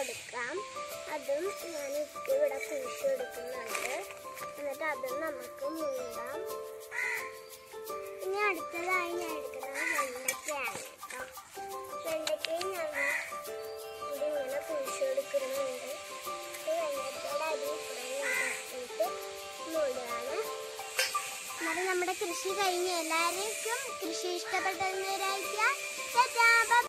കൊടുക്കാം. അതും ഞാൻ ഇവിടെ കുഴിച്ചെടുക്കുന്നുണ്ട്. എന്നിട്ട് അതും നമുക്ക് മൂടാം. ഇനി അടുത്തതായി ഞാൻ എടുക്കുന്നത് വെണ്ടയ്ക്കയാണ് കേട്ടോ. വെണ്ടയ്ക്കയും ഞങ്ങൾ ഇതിങ്ങനെ കുഴിച്ചെടുക്കുന്നുണ്ട്. വെണ്ടയ്ക്കയുടെ അരി ഇട്ട് മൂടുകയാണ്. എന്നിട്ട് നമ്മുടെ കൃഷി കഴിഞ്ഞ് എല്ലാവർക്കും കൃഷി ഇഷ്ടപ്പെട്ടെന്ന് വിചാരിക്കുക.